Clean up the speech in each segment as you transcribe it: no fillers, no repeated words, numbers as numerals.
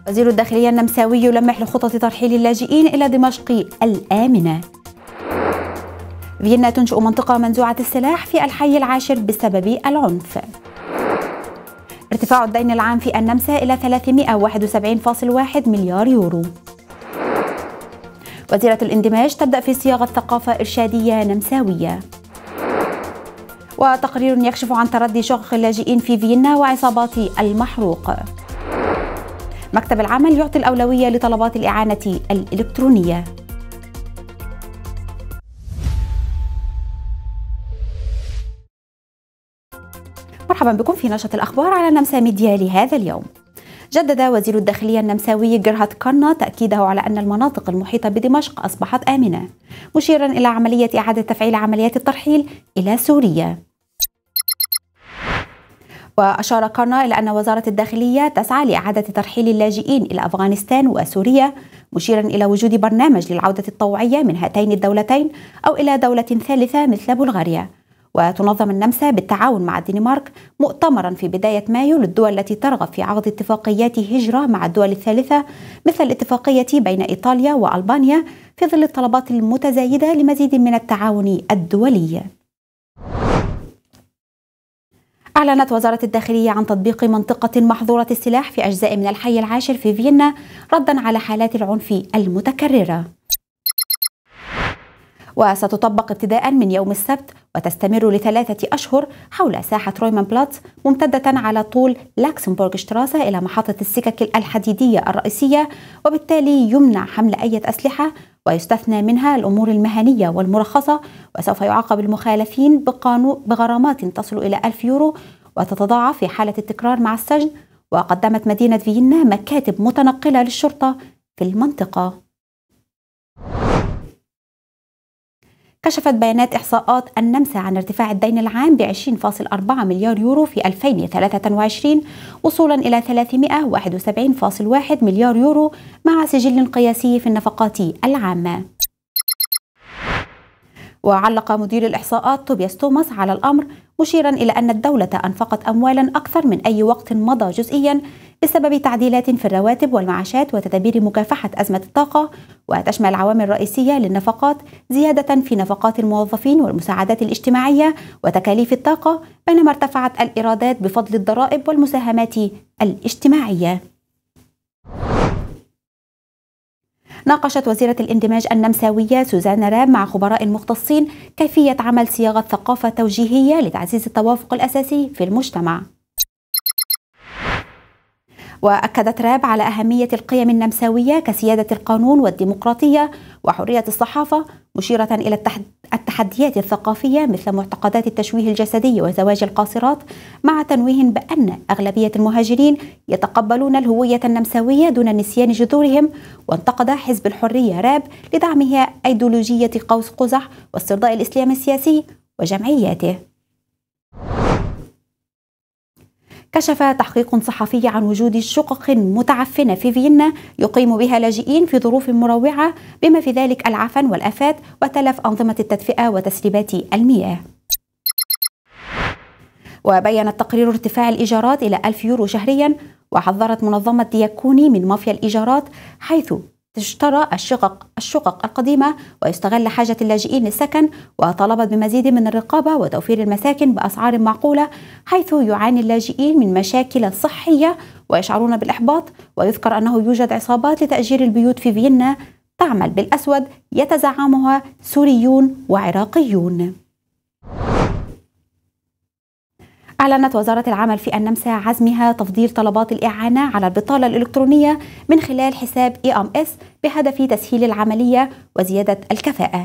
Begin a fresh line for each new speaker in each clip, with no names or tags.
وزير الداخلية النمساوي يلمح لخطط ترحيل اللاجئين إلى دمشق الآمنة. فيينا تنشئ منطقة منزوعة السلاح في الحي العاشر بسبب العنف. ارتفاع الدين العام في النمسا إلى 371.1 مليار يورو. وزيرة الاندماج تبدأ في صياغة ثقافة إرشادية نمساوية. وتقرير يكشف عن تردي شقق اللاجئين في فيينا وعصابات المحروق. مكتب العمل يعطي الأولوية لطلبات الإعانة الإلكترونية. مرحبا بكم في نشرة الأخبار على نمسا ميديا لهذا اليوم. جدد وزير الداخلية النمساوي جيرهارد كارنا تأكيده على أن المناطق المحيطة بدمشق أصبحت آمنة، مشيرا إلى عملية إعادة تفعيل عمليات الترحيل إلى سوريا. وأشار كارنا إلى أن وزارة الداخلية تسعى لإعادة ترحيل اللاجئين إلى أفغانستان وسوريا، مشيرا إلى وجود برنامج للعودة الطوعية من هاتين الدولتين أو إلى دولة ثالثة مثل بلغاريا. وتنظم النمسا بالتعاون مع الدنمارك مؤتمرا في بداية مايو للدول التي ترغب في عقد اتفاقيات هجرة مع الدول الثالثة مثل الاتفاقية بين إيطاليا وألبانيا في ظل الطلبات المتزايدة لمزيد من التعاون الدولي. أعلنت وزارة الداخلية عن تطبيق منطقة محظورة السلاح في أجزاء من الحي العاشر في فيينا ردا على حالات العنف المتكررة. وستطبق ابتداء من يوم السبت وتستمر ل3 أشهر حول ساحة رويمان بلاتس ممتدة على طول لاكسمبورغ شتراسة إلى محطة السكك الحديدية الرئيسية، وبالتالي يمنع حمل أي أسلحة ويستثنى منها الأمور المهنية والمرخصة، وسوف يعاقب المخالفين بغرامات تصل إلى 1000 يورو وتتضاعف في حالة التكرار مع السجن. وقدمت مدينة فيينا مكاتب متنقلة للشرطة في المنطقة. كشفت بيانات إحصاءات النمسا عن ارتفاع الدين العام ب 20.4 مليار يورو في 2023 وصولا إلى 371.1 مليار يورو مع سجل قياسي في النفقات العامة. وعلق مدير الإحصاءات توبياس توماس على الأمر، مشيرا إلى أن الدولة أنفقت أموالا أكثر من أي وقت مضى جزئيا بسبب تعديلات في الرواتب والمعاشات وتدابير مكافحة أزمة الطاقة، وتشمل عوامل رئيسية للنفقات زيادة في نفقات الموظفين والمساعدات الاجتماعية وتكاليف الطاقة، بينما ارتفعت الإيرادات بفضل الضرائب والمساهمات الاجتماعية. ناقشت وزيرة الاندماج النمساوية سوزان راب مع خبراء مختصين كيفية عمل صياغة ثقافة توجيهية لتعزيز التوافق الأساسي في المجتمع. وأكدت راب على أهمية القيم النمساوية كسيادة القانون والديمقراطية وحرية الصحافة، مشيرة إلى التحديات الثقافية مثل معتقدات التشويه الجسدي وزواج القاصرات، مع تنويه بأن أغلبية المهاجرين يتقبلون الهوية النمساوية دون نسيان جذورهم. وانتقد حزب الحرية راب لدعمه أيديولوجية قوس قزح واسترضاء الإسلام السياسي وجمعياته. كشف تحقيق صحفي عن وجود شقق متعفنة في فيينا يقيم بها لاجئين في ظروف مروعة، بما في ذلك العفن والآفات وتلف أنظمة التدفئة وتسريبات المياه. وبين التقرير ارتفاع الإيجارات إلى 1000 يورو شهريا، وحذرت منظمة دياكوني من مافيا الإيجارات حيث تشترى الشقق القديمة ويستغل حاجة اللاجئين للسكن، وطلبت بمزيد من الرقابة وتوفير المساكن بأسعار معقولة، حيث يعاني اللاجئين من مشاكل صحية ويشعرون بالإحباط. ويذكر أنه يوجد عصابات لتأجير البيوت في فيينا تعمل بالأسود يتزعمها سوريون وعراقيون. أعلنت وزارة العمل في النمسا عزمها تفضيل طلبات الإعانة على البطالة الإلكترونية من خلال حساب EMS بهدف تسهيل العملية وزيادة الكفاءة.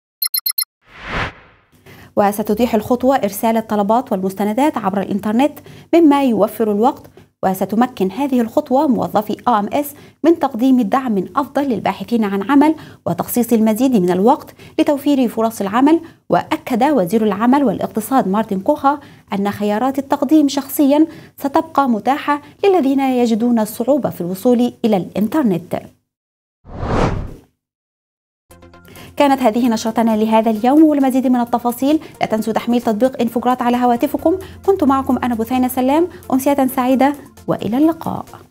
وستتيح الخطوة إرسال الطلبات والمستندات عبر الإنترنت مما يوفر الوقت، وستمكن هذه الخطوة موظفي EMS من تقديم دعم أفضل للباحثين عن عمل وتخصيص المزيد من الوقت لتوفير فرص العمل. وأكد وزير العمل والاقتصاد مارتن كوخا أن خيارات التقديم شخصيا ستبقى متاحة للذين يجدون الصعوبة في الوصول إلى الإنترنت. كانت هذه نشرتنا لهذا اليوم، ولمزيد من التفاصيل لا تنسوا تحميل تطبيق انفوجرات على هواتفكم. كنت معكم أنا بثينة سلام، أمسية سعيدة وإلى اللقاء.